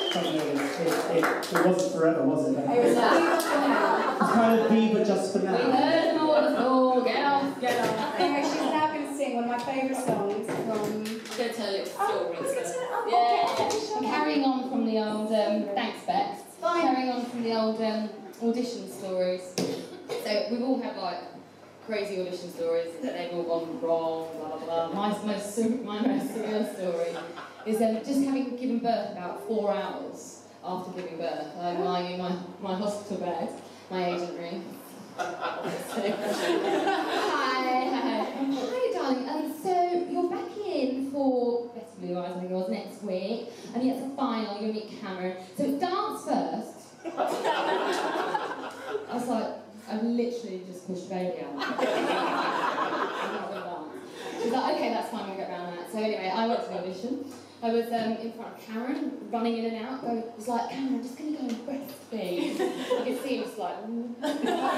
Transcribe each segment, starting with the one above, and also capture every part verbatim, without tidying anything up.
it, it, it wasn't forever, was it? It was kind of be, but just for now. We heard them all before. Get off, get off. Anyway, she's now going to sing one of my favourite songs from. I'm going to tell you a story. Oh, yeah. I'm carrying on from the old. Um, thanks, Bex. Fine. Carrying on from the old um, audition stories. So we've all had like crazy audition stories that they've all gone wrong. Blah blah blah. My most my most surreal story is um, just having given birth about four hours after giving birth. I'm lying in my, my hospital bed, my agent rings. Hi, hi, hi, darling. Um, so you're back in for Best Blue Eyes, I think it was, next week, and it's a final. You'll meet Cameron. So it's dance first. I was like, I've literally just pushed baby out. I'm not gonna dance. She's like, okay, that's fine. We'll get around that. So anyway, I went to the audition. I was um, in front of Karen, running in and out. I was like, Karen, I'm just going to go and breastfeed. I could see him just like, I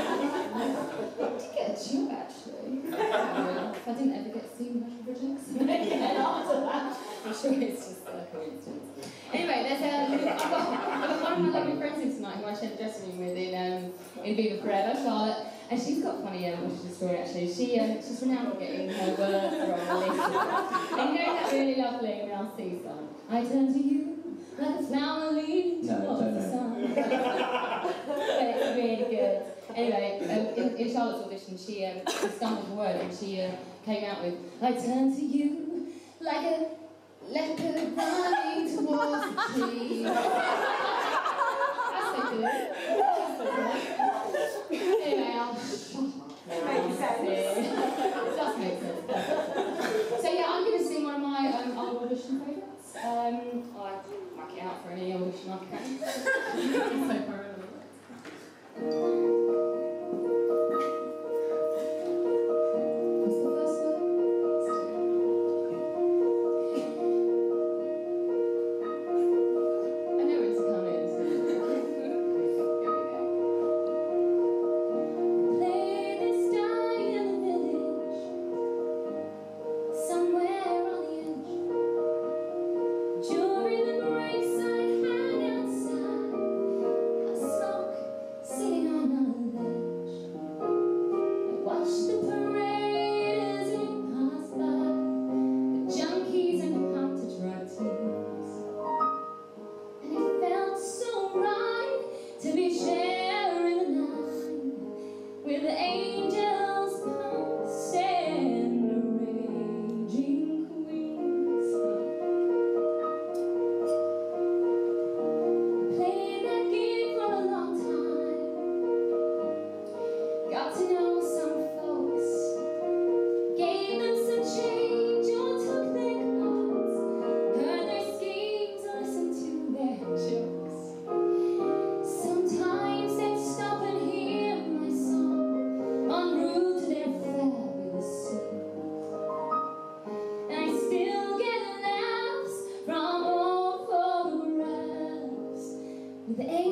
did get a job actually. I didn't ever get to see much projects. And then after that, I'm sure it's just a coincidence. Anyway, there's um, I've, got, I've got one of my lovely friends in tonight who I shared the dressing room with in, um, in Viva Forever, Charlotte. And she's got a funny um, audition story actually. She, um, she's renowned for getting her words wrong. And you know that really lovely Mel C song? I turn to you like a flower leading towards the sun. But it's really good. Anyway, um, in, in Charlotte's audition, she, um, she stumbled a word and she uh, came out with, I turn to you like a leopard running towards the tree. That's so good. That's so good. Anyway, I'll shut up. Makes sense. It does make sense. So yeah, I'm going to sing one of my um, old audition favourites. Um, I whack it out for any audition I can. It's so far away. The